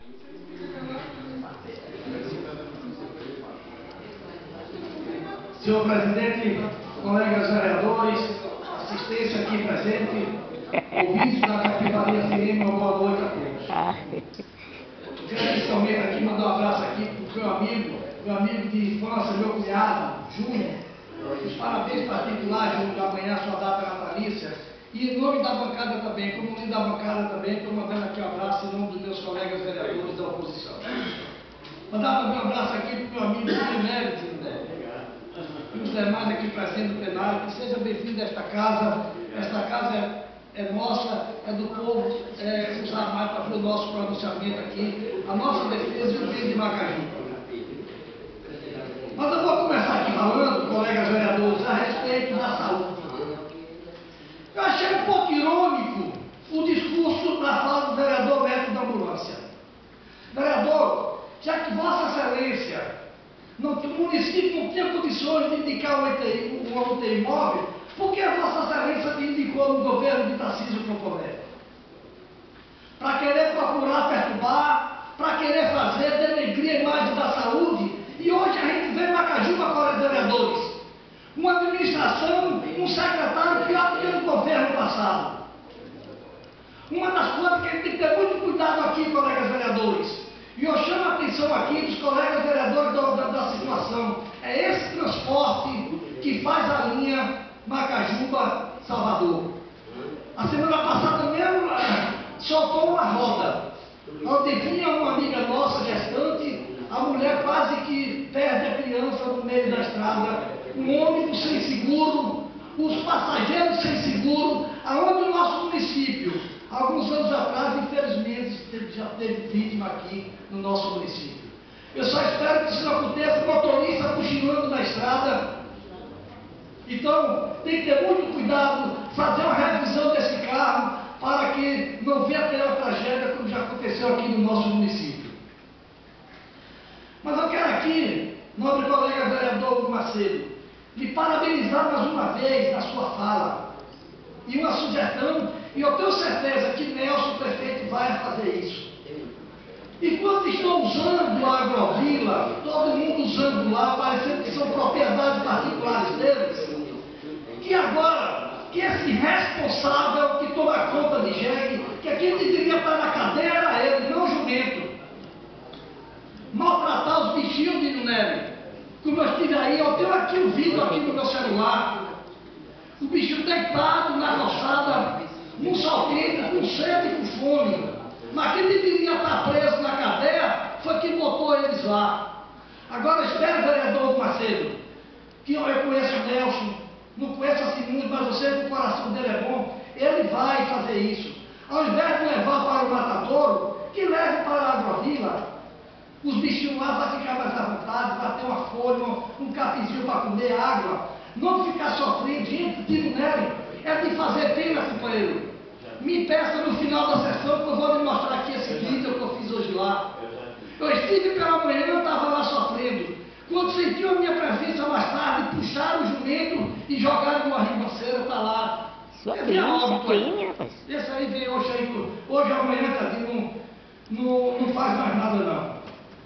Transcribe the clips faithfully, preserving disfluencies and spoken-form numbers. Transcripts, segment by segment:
Senhor presidente, colegas vereadores, assistência aqui presente, ouvintes da Capitania Cinema, boa noite a todos. Quero inicialmente aqui mandar um abraço aqui para o meu amigo, meu amigo de infância, meu cunhado, Júnior. Os parabéns particulares, Júnior, amanhã sua data natalícia. E em nome da bancada também, como líder da bancada também, estou mandando aqui um abraço em nome dos meus colegas vereadores da oposição. Mandar também um abraço aqui para o meu amigo Júnior Neves, e os demais aqui presentes no plenário, que seja bem-vindo a esta casa. Esta casa é, é nossa, é do povo, é usar mais para fazer o nosso pronunciamento aqui, a nossa defesa e o bem de Macaju. Mas eu vou começar aqui falando, colegas vereadores, a respeito da saúde. Eu achei um pouco irônico o discurso da fala do vereador Beto da Ambulância. Vereador, já que Vossa Excelência, não, o município não tinha condições de indicar um U T I móvel, por que a Vossa Excelência me indicou no governo de Tarcísio Proponeto? Para querer procurar perturbar, para querer fazer, denegrir a imagem da saúde, e hoje a gente vê Macajuba, colegas vereadores, uma administração, um secretário pior do que no governo passado. Uma das coisas que a gente tem que ter muito cuidado aqui, colegas vereadores, e eu chamo a atenção aqui dos colegas vereadores da, da, da situação, é esse transporte que faz a linha Macajuba-Salvador. A semana passada mesmo soltou uma roda, onde vinha uma amiga nossa gestante, a mulher quase que perde a criança no meio da estrada, um ônibus sem seguro, os passageiros sem seguro, aonde o nosso município, alguns anos atrás, infelizmente, já teve vítima aqui no nosso município. Eu só espero que isso não aconteça, o motorista continuando na estrada. Então, tem que ter muito cuidado, fazer uma revisão desse carro, para que não venha ter uma tragédia como já aconteceu aqui no nosso município. Mas eu quero aqui, nobre colega vereador Hugo Macedo, lhe parabenizar mais uma vez na sua fala. E uma sugestão, e eu tenho certeza que Nelson, o prefeito, vai fazer isso. E quando estão usando a Agrovila, todo mundo usando lá, parecendo que são propriedades particulares deles, que agora, que esse responsável que toma conta de jegue, que quem deveria estar na cadeia era ele, não o jumento. Maltratar os bichinhos de Nunelli. Como eu estive aí, eu tenho aqui o vídeo aqui no meu celular. O bicho deitado na roçada, num sol quente, com sede e com fome. Mas quem deveria estar preso na cadeia foi quem botou eles lá. Agora espero, vereador Macedo, que eu conheço o Nelson, não conheço assim muito, mas eu sei que o coração dele é bom, ele vai fazer isso. Ao invés de levar para o matadouro, que leve para a Agrovila. Os bichinhos lá vão ficar mais à vontade, vai ter uma folha, um capizinho para comer água. Não ficar sofrendo, gente, tiro nele, é de fazer pena, companheiro. Me peça no final da sessão que eu vou lhe mostrar aqui esse vídeo que eu fiz hoje lá. Eu estive pela manhã, eu estava lá sofrendo. Quando sentiu a minha presença mais tarde, puxaram o jumento e jogaram numa ribanceira, está lá. Sua criança, crime, rapaz. Esse aí veio hoje aí, hoje amanhã, tadinho, não, não, não faz mais nada não.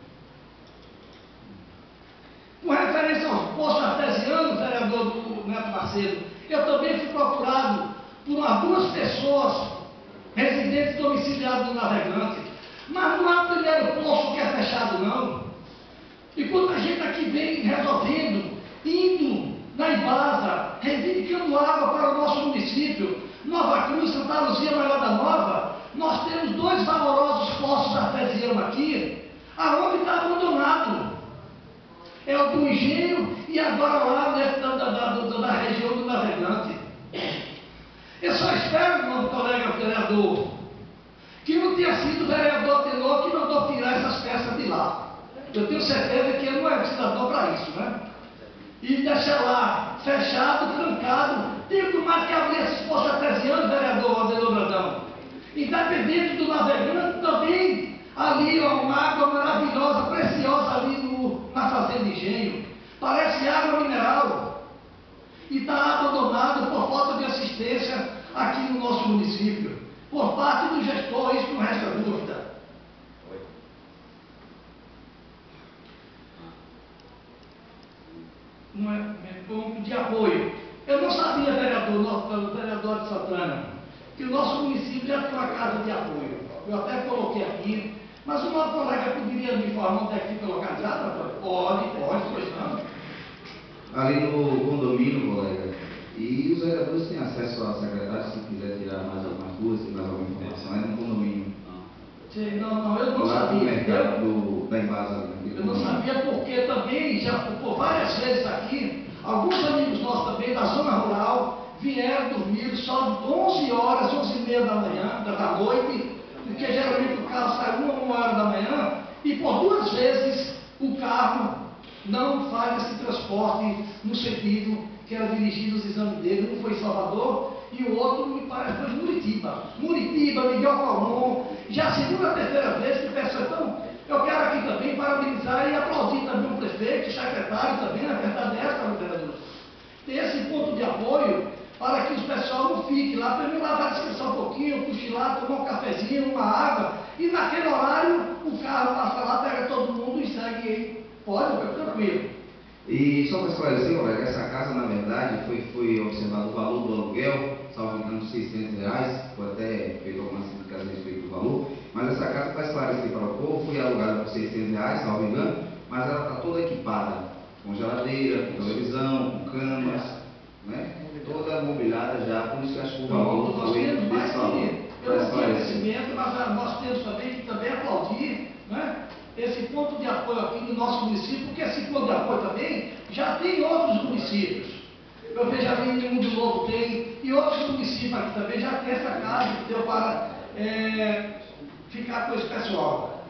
Com referência aos postos artesianos, vereador do Neto Macedo, eu também fui procurado por umas duas pessoas residentes domiciliadas do Navegante, mas não há primeiro posto que é fechado não. E quando a gente aqui vem resolvendo, indo na Embasa, reivindicando água para o nosso município, Nova Cruz, Santa Luzia, Malhada Nova, nós temos dois valorosos postos artesianos aqui, aonde está abandonado. É o do engenho e agora lá dentro da, da, da, da região do Navegante. Eu só espero, meu colega vereador, que não tenha sido o vereador Tenor que mandou tirar essas peças de lá. Eu tenho certeza que ele não é cidadão para isso, né? E deixar lá fechado, trancado, tem que mais que abrir esses postos artesianos, vereador Adelor Brandão. Independente do Navegante, também ali ó, uma água maravilhosa, preciosa ali no, na fazenda de engenho. Parece água mineral. E está abandonado por falta de assistência aqui no nosso município. Por parte do gestor, isso não resta dúvida. apoio. Eu não sabia, vereador, nosso vereador de Santana, que o nosso município já tem uma casa de apoio. Eu até coloquei aqui, mas o nosso colega poderia me informar onde é que fica localizado? Pode, pode, pois não. Ali no condomínio, colega. E os vereadores têm acesso ao secretário, se quiser tirar mais algumas coisas, mais alguma informação, é no condomínio. Sim, não, não, eu não lá sabia. No mercado Eu, do, da invasa. eu não sabia porque também, já por várias vezes aqui, alguns amigos nossos também da zona rural vieram dormir só de onze horas, onze e meia da manhã, da, da noite, porque geralmente o carro sai uma, uma hora da manhã, e por duas vezes o carro não faz esse transporte no sentido que era dirigido os exames dele. Um foi em Salvador e o outro, me parece, foi em Muritiba. Muritiba, Miguel Calmon, já a segunda, terceira vez que peço, então, eu quero aqui também parabenizar e aplaudir também o prefeito, o secretário também, na verdade é essa, vereador. Ter esse ponto de apoio para que o pessoal não fique lá, para mim lá vai descansar um pouquinho, cochilar, tomar um cafezinho, uma água, e naquele horário o carro passa lá, pega todo mundo e segue aí. Pode, fica tranquilo. E só para esclarecer, colega, essa casa, na verdade, foi, foi observado o valor do aluguel, salvo engano, seiscentos reais, foi até feito alguma explicação a respeito do valor, mas essa casa, para esclarecer para o povo, foi alugada por seiscentos reais, salvo engano, mas ela está toda equipada, com geladeira, com televisão, com camas, né? Toda mobiliada já, por isso que acho que o valor Nós foi temos mais desse valor. que, eu não tenho conhecimento, mas ah, nós temos também que também aplaudir, né, esse ponto de apoio aqui no nosso município, porque esse ponto de apoio também já tem em outros municípios. Eu vejo ali em Mundo Novo tem, e outros municípios aqui também já tem essa casa que deu para é, ficar com esse pessoal.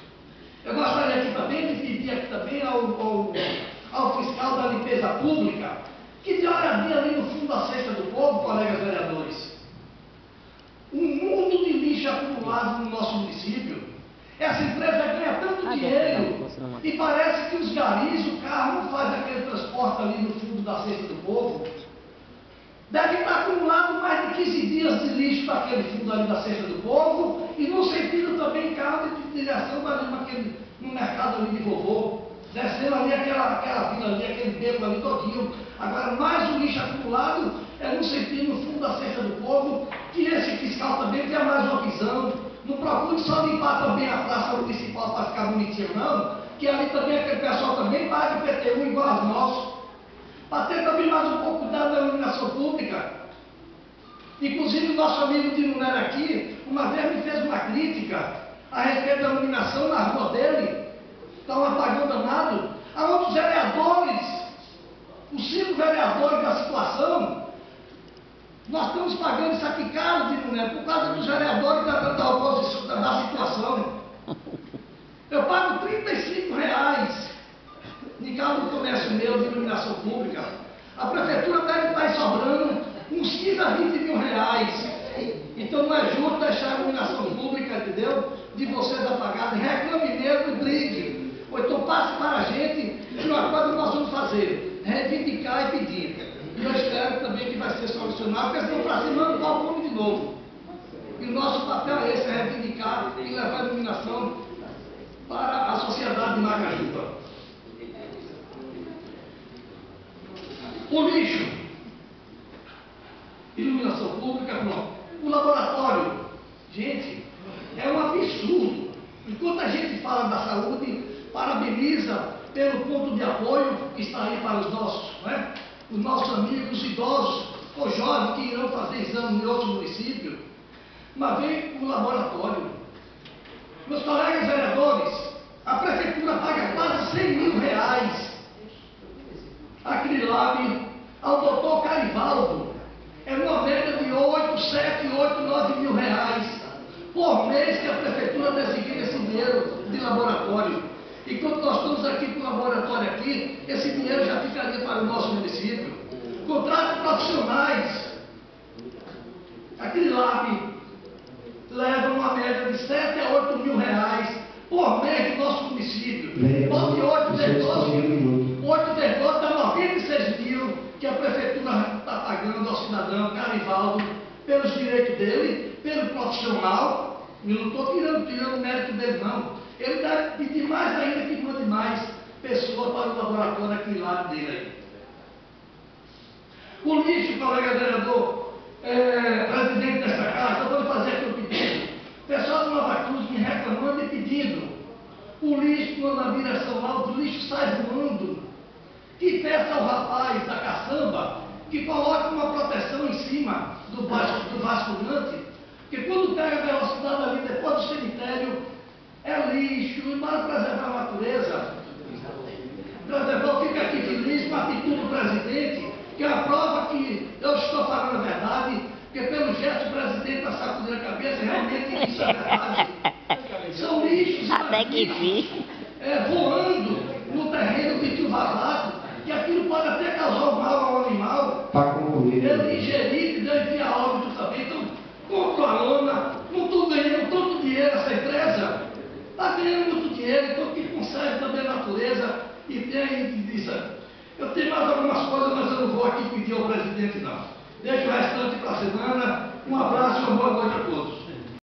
Eu gostaria aqui também de pedir aqui também ao, ao, ao fiscal da limpeza pública que dê uma olhadinha ali no fundo da cesta do povo, colegas vereadores. Um mundo de lixo acumulado no nosso município. Essa empresa ganha tanto Ah, dinheiro não, e parece que os garis, o carro não faz aquele transporte ali no fundo da cesta do povo. Deve estar acumulado mais de quinze dias de lixo naquele fundo ali da cesta do povo e no sentido também carro de direção ali naquele, no mercado ali de vovô. Descendo ali aquela, aquela vila ali, aquele beco ali todinho. Agora, mais o lixo acumulado é no sentido, no fundo da cesta do povo, que esse fiscal também tenha mais uma visão. Não procure só limpar também a praça municipal para ficar bonitinho, não, que ali também aquele pessoal também paga I P T U igual aos nossos. Para ter também mais um pouco cuidado da iluminação pública. Inclusive, o nosso amigo de Lunera aqui, uma vez me fez uma crítica a respeito da iluminação na rua dele. Está um apagão danado, aonde os vereadores, os cinco vereadores da situação, nós estamos pagando isso aqui caro, de mulher, por causa dos vereadores da, da oposição, da, da situação. Eu pago trinta e cinco reais de cada comércio meu de iluminação pública. A prefeitura deve estar sobrando uns quinze a vinte mil reais. Então não é justo deixar a iluminação pública, entendeu? De vocês apagarem. Reclame mesmo e brigue. Ou então passe para a gente que uma coisa nós vamos fazer, reivindicar e pedir. E eu espero também que vai ser solucionado, porque senão para cima não pau come de novo. E o nosso papel é esse, é reivindicar e levar a iluminação para a sociedade de Macajuba. O lixo, iluminação pública, pronto. O laboratório, gente, é um absurdo. Enquanto a gente fala da saúde, parabeniza pelo ponto de apoio que está aí para os nossos, né? Os nossos amigos, os idosos, os jovens que irão fazer exame em outro município. Mas vem o laboratório. Meus colegas vereadores, a prefeitura paga quase cem mil reais aquele lab ao doutor Carivaldo. É uma média de oito, sete, oito, nove mil reais por mês que a prefeitura designa esse dinheiro de laboratório. E quando nós estamos aqui com o laboratório aqui, esse dinheiro já ficaria para o nosso município. Contratos profissionais. Aquele lab leva uma média de sete a oito mil reais por mês do nosso município. Onde oito vezes doze dá noventa e seis mil que a prefeitura está pagando ao cidadão Carivaldo pelos direitos dele, pelo profissional. Eu não estou tirando, tirando o mérito dele, não. Ele deve pedir mais ainda que mande mais pessoas para o laboratório aqui lado dele aí. O lixo, colega vereador, é, presidente dessa casa, eu vou lhe fazer aqui o pedido. O pessoal do Nova Cruz me reclamando e pedindo. O lixo, na direção alta, o lixo sai voando. Que peça ao rapaz da caçamba que coloque uma proteção em cima do, baixo, do vasculhante, porque quando pega a velocidade ali depois do cemitério, é lixo, e para preservar a natureza. Preservar, fica aqui feliz com a atitude do presidente, que é a prova que eu estou falando a verdade, porque pelo gesto o presidente está sacudindo a cabeça, realmente isso é verdade. São lixos, Até que enfim. É, voando no terreno de tio vazado, que aquilo pode até causar mal ao animal. Para concluir. Ele ingerir e deve enviar óbito também. Então, compro a lona, não estou ganhando tanto dinheiro essa empresa. Está ganhando muito dinheiro, então que conserve também a natureza e tem isso. Eu tenho mais algumas coisas, mas eu não vou aqui pedir ao presidente não. Deixa o restante para a semana. Um abraço e uma boa noite a todos.